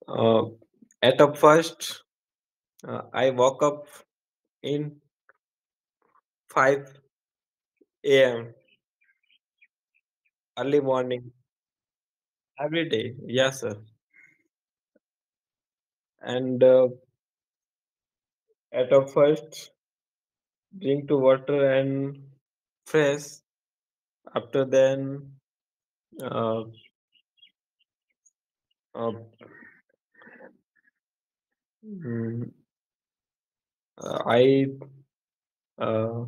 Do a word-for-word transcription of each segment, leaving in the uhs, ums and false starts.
Uh, at up first, uh, I woke up in five a m early morning every day. Yes, sir. And uh, at up first, drink to water and fresh. After then, uh, uh, mm, uh, I uh,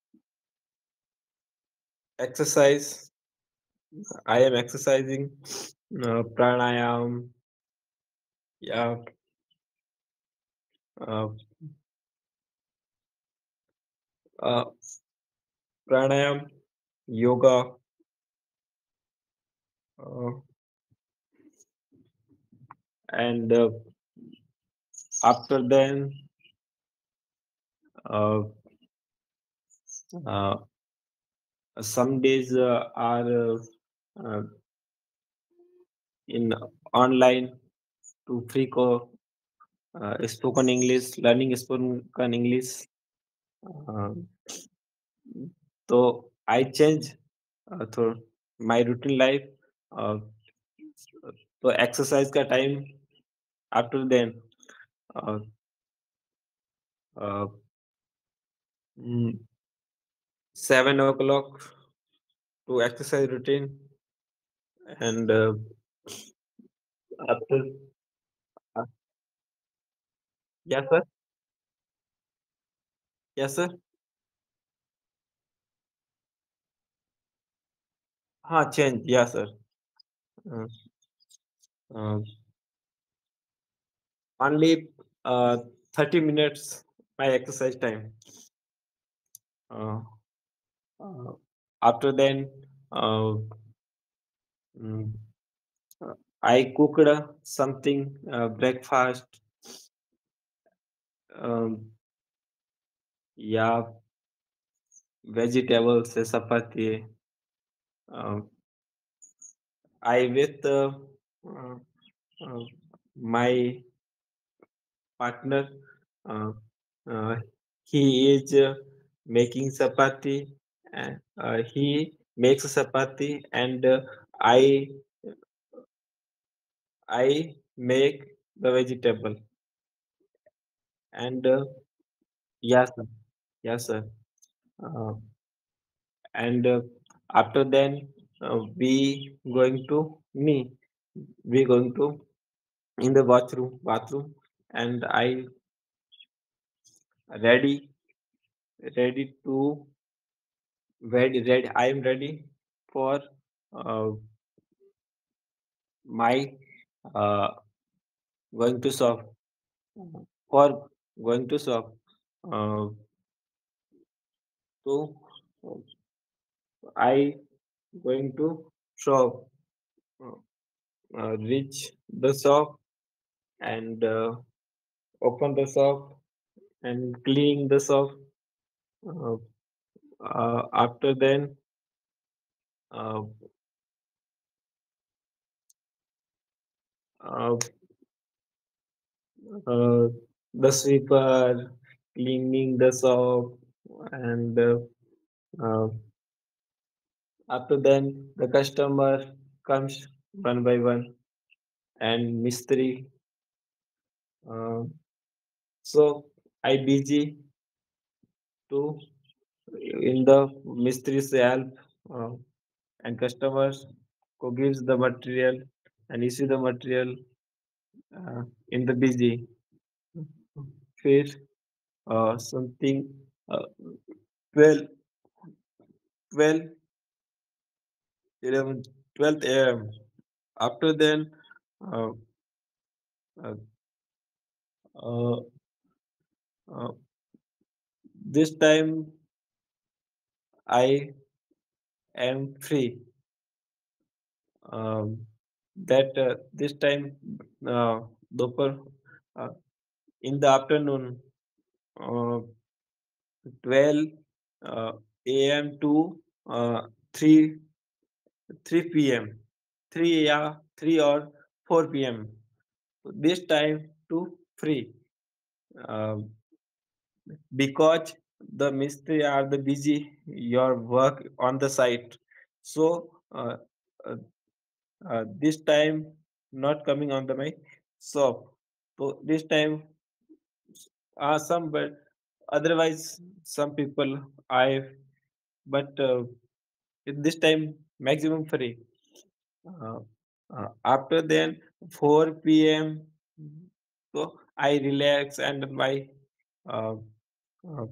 exercise. I am exercising uh, pranayam. Yeah, uh, uh, pranayam, yoga, uh, and uh, after then, uh, uh, some days uh, are uh, uh, in online to free co uh, spoken English, learning spoken English. Uh, so I change uh, through my routine life. Uh, तो exercise का time after then uh, uh, mm, seven o'clock to exercise routine and uh, after uh, yes sir, yes sir, हाँ change yes sir, uh, uh, only uh, thirty minutes my exercise time. Uh, uh, After then uh, mm, uh, I cooked uh, something uh, breakfast. Um, yeah, vegetables, uh, chapati. Uh, I with uh, uh, uh, my partner. Uh, uh, he is uh, making chapati. And, uh, he makes chapati, and uh, I I make the vegetable. And uh, yes, sir. Yes, sir. Uh, and uh, after then, uh, we going to me. We going to in the bathroom, bathroom, and I ready, ready to ready, ready. I am ready for uh, my uh, going to shop for going to shop. Uh, so I going to shop, uh, uh, reach the shop and uh, open the shop and clean the shop. Uh, uh, After then, uh, uh, uh, the sweeper cleaning the shop, and uh, uh, after then the customer comes one by one and mystery. Uh, so I busy to in the mystery's help, uh, and customers who gives the material and issue the material uh, in the busy. फिर uh, something uh, twelve, twelve, eleven, twelve a m. After then, uh, uh, uh, uh, this time I am free. Um, that uh, this time, uh, दोपहर, uh, in the afternoon, uh, twelve uh, a m to uh, three three p m three, yeah, three or four p m this time to free. Um, because the mystery are the busy your work on the site, so uh, uh, uh, this time not coming on the my shop, so this time uh, some, but otherwise some people I, but uh, in this time maximum free. uh, uh, After then four p.m, so I relax and my uh, uh,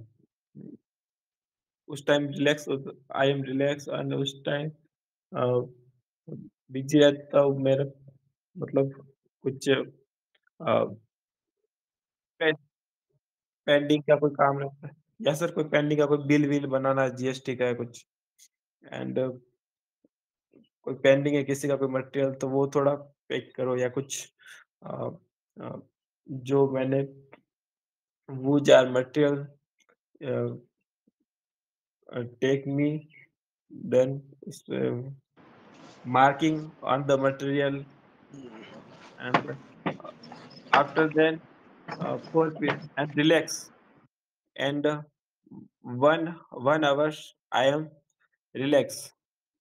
उस time relax I am relax and उस time uh, busy रहता हूँ मेरा, मतलब कुछ अ, पे pending का कोई काम रहता है या सर कोई पेंडिंग का कोई बिल-विल बनाना है, जीएसटी का है कुछ, एंड कोई पेंडिंग है किसी का कोई मटेरियल तो वो थोड़ा पैक करो या कुछ अ अ, जो मैंने whose are material uh uh, take me, then uh, marking on the material, and uh, after then uh, four p and relax, and uh, one one hours I am relax,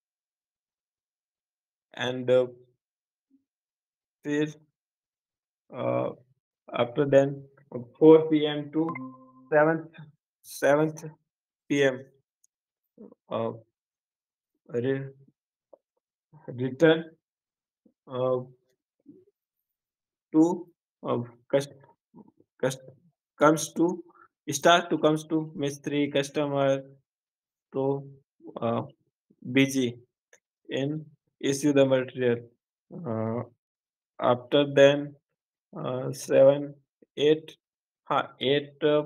and uh, फिर uh, after then four p m to seventh seventh p m uh, re- return uh, to uh, cust- cust- comes to start to comes to mystery customer to uh, busy in issue the material. Uh, After then uh, seven eight huh, eight uh,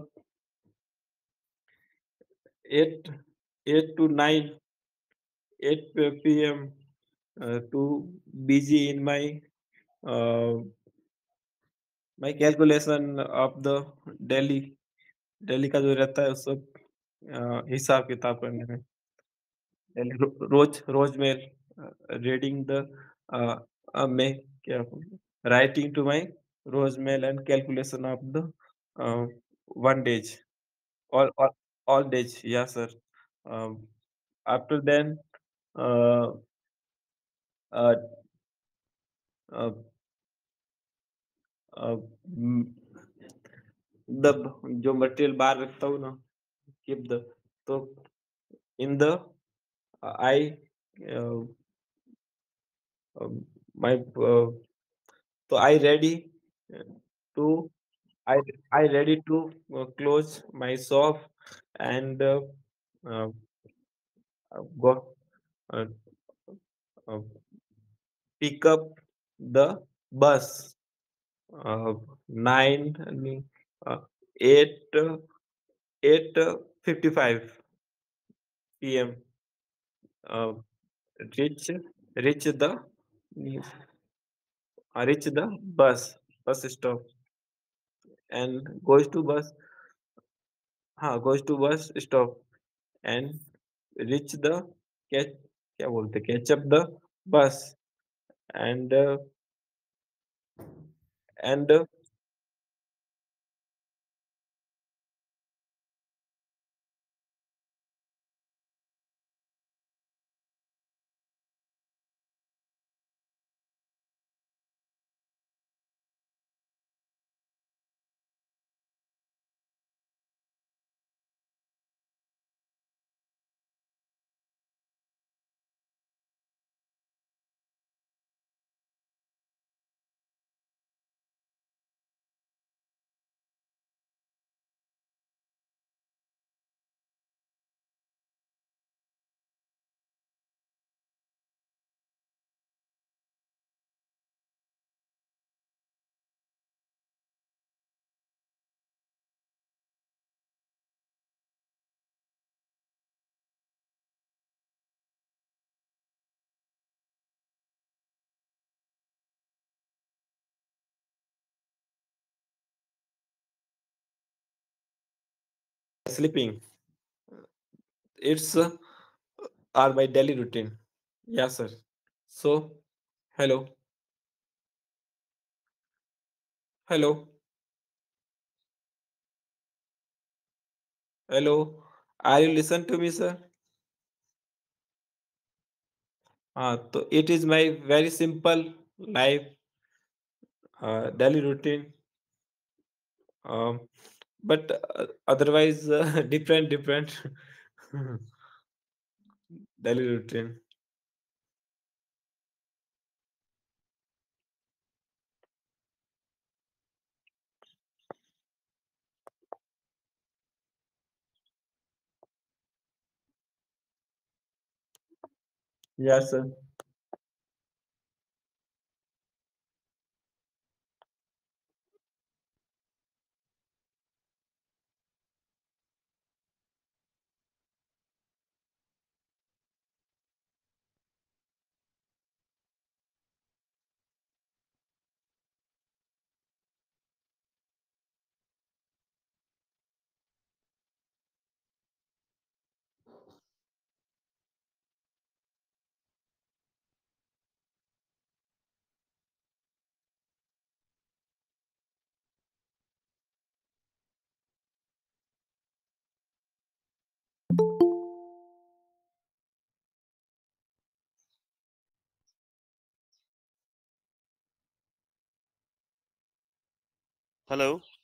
eight eight to nine eight p.m. Uh, to busy in my uh, my calculation of the Delhi Delhi का जो रहता है उस सब अ, हिसाब किताब करने में। And ro रोज रोज में uh, reading the uh, uh, make क्या writing to my rose mail and calculation of the uh, one days, all all all days, yeah sir. um, After then uh, uh, uh, uh, mm, the जो material बाहर रखता हूँ ना, keep the, तो in the I uh, um, my uh, so I ready uh, to I I ready to uh, close my shop and uh, uh, go uh, uh, pick up the bus uh, nine uh, eight uh, eight uh, fifty-five p m. Uh, reach reach the uh, reach the bus bus stop and goes to bus हाँ goes to bus stop and reach the catch क्या बोलते catch up the bus and uh, and uh, sleeping. It's uh, are my daily routine. Yeah, sir. So, hello. Hello, hello. Are you listen to me, sir? Uh, so it is my very simple life, uh, daily routine. Um, but uh, otherwise, uh, different, different daily routine. Yes, sir. Hello.